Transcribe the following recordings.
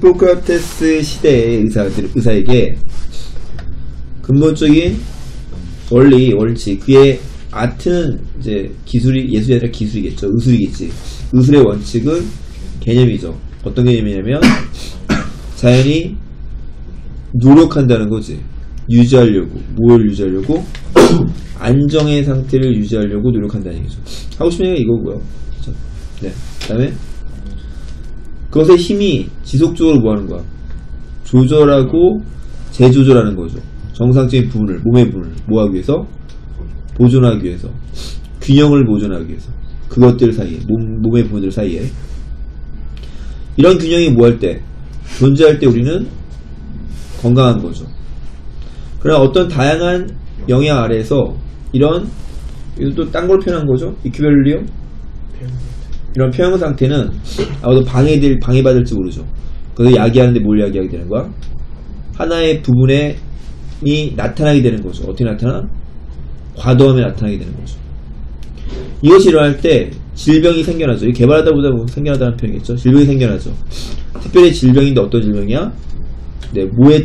히포크라테스 시대의 의사에게 근본적인 원리, 원칙, 그의 아트는 이제 기술이, 예술이 아니라 기술이겠죠. 의술이겠지. 의술의 원칙은 개념이죠. 어떤 개념이냐면 자연이 노력한다는 거지. 유지하려고, 무엇을 유지하려고? 안정의 상태를 유지하려고 노력한다는 얘기죠. 하고 싶은 얘기가 이거고요. 그렇죠? 네. 그 다음에 그것의 힘이 지속적으로 뭐 하는 거야? 조절하고 재조절하는 거죠. 정상적인 부분을, 몸의 부분을 뭐 하기 위해서? 보존하기 위해서. 균형을 보존하기 위해서. 그것들 사이에, 몸의 부분들 사이에. 이런 균형이 뭐 할 때? 존재할 때 우리는 건강한 거죠. 그러나 어떤 다양한 영향 아래에서 이런, 이것도 딴 걸 표현한 거죠. 이큐벨리움? 이런 표현 상태는 아마도 방해받을지 모르죠. 그래서 야기하는데 뭘 야기하게 되는 거야? 하나의 부분이 나타나게 되는 거죠. 어떻게 나타나? 과도함에 나타나게 되는 거죠. 이것이 일어날 때 질병이 생겨나죠. 개발하다 보다 보면 생겨나다는 표현이겠죠. 질병이 생겨나죠. 특별히 질병인데 어떤 질병이야? 네, 뭐에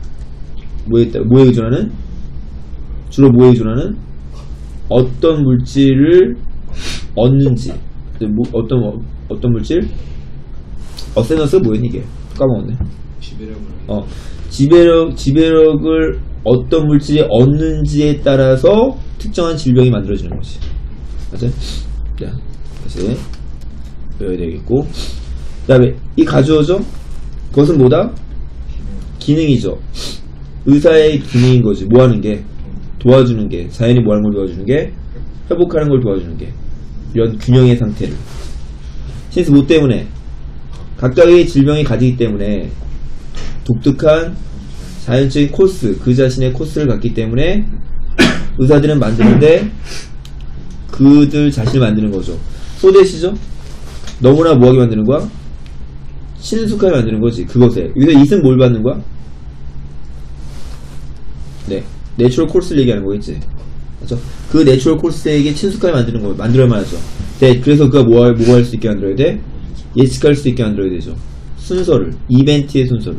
의존하는? 주로 뭐에 의존하는? 어떤 물질을 얻는지. 어떤 물질? 어세너스 뭐였니 이게? 까먹었네. 지배력을 어떤 물질이 얻는지에 따라서 특정한 질병이 만들어지는 거지. 맞아? 자, 다시 외워야 되겠고. 그 다음에 이 가주어죠? 그것은 뭐다? 기능이죠. 의사의 기능인 거지. 뭐 하는 게? 도와주는 게. 자연이 뭐 하는 걸 도와주는 게? 회복하는 걸 도와주는 게. 이런 균형의 상태를. 신스 뭐 때문에? 각각의 질병이 가지기 때문에 독특한 자연적인 코스, 그 자신의 코스를 갖기 때문에 의사들은 만드는데 그들 자신을 만드는 거죠. 소대시죠? 너무나 뭐하게 만드는 거야? 친숙하게 만드는 거지. 그것에. 여기서 이승 뭘 받는 거야? 네. 내추럴 코스를 얘기하는 거겠지. 그렇죠? 그 내추럴 코스에게 친숙하게 만드는 거, 만들어야만 하죠. 네. 그래서 그가 뭐 할 수 있게 만들어야 돼? 예측할 수 있게 만들어야 되죠. 순서를. 이벤트의 순서를.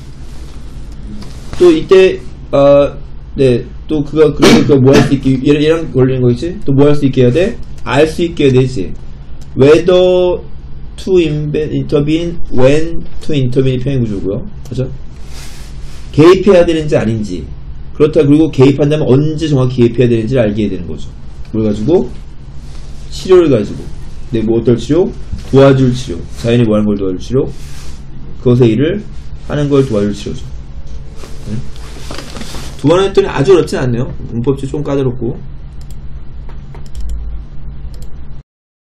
또 이때, 네. 또 그가 뭐 할 수 있게, 얘랑 걸리는 거 있지? 또 뭐 할 수 있게 해야 돼? 알 수 있게 해야 되지. whether to intervene, when to intervene 표현 구조고요. 그죠? 개입해야 되는지 아닌지. 그렇다. 그리고 개입한다면 언제 정확히 개입해야 되는지를 알게 해야 되는 거죠. 뭘 가지고? 치료를 가지고. 네, 뭐 어떨 치료? 도와줄 치료. 자연이 뭐 하는 걸 도와줄 치료? 그것의 일을 하는 걸 도와줄 치료죠. 두 번 했더니 아주 어렵진 않네요. 문법지 좀 까다롭고.